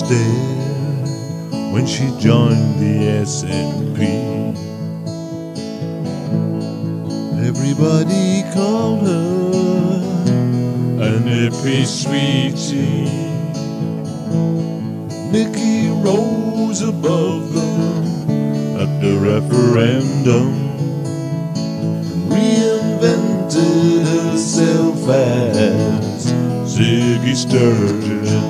dead when she joined the S&P. Everybody called her an hippie sweetie. Nicky rose above them at the referendum, reinvented herself as Ziggy Sturgeon.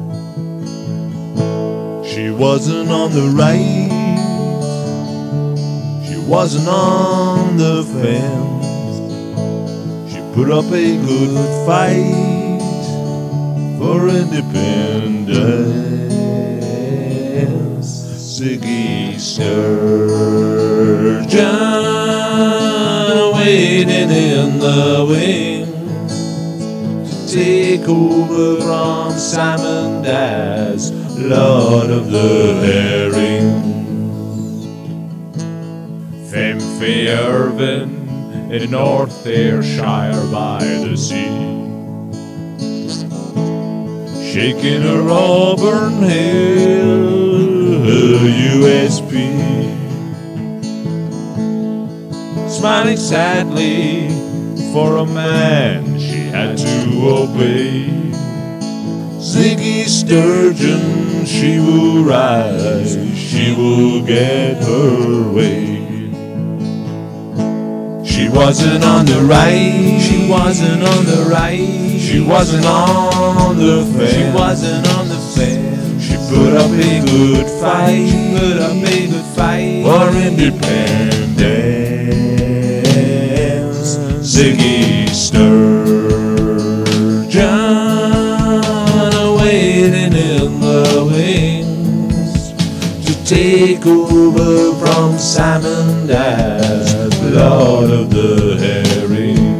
She wasn't on the right, she wasn't on the fence. She put up a good fight for independence. Ziggy Sturgeon, waiting in the wings to take over from Simon as Lord of the Herring. Femme Irvin in North Ayrshire by the sea, shaking her auburn hair, her USP, smiling sadly for a man she had to obey. Ziggy Sturgeon, she will rise, she will get her way. She wasn't on the right, she wasn't on the right, she wasn't on the fence, she wasn't on the fence. She put up a good fight, she put up a good fight for independence. Ziggy Sturgeon, waiting in the wings to take over from Simon as Lord of the Herring.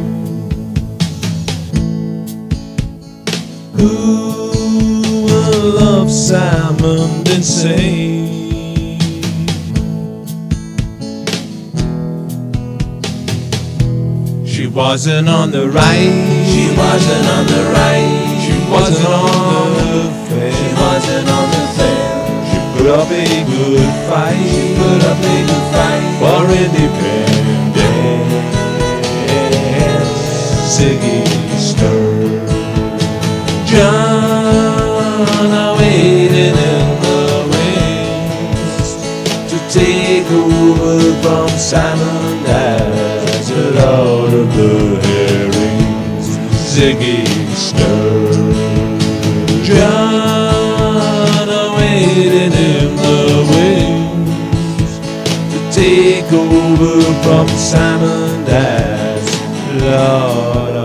Who will love Simon insane? She wasn't on the right, she wasn't on the right, she wasn't on the fence, she wasn't on the fence. She put up a good fight, she put up a good fight for independence. Ziggy Sturgeon, waiting in the wings to take over from Simon as the Lord of the Herrings. Ziggy Sturgeon, waiting in the wings to take over from Simon as Lord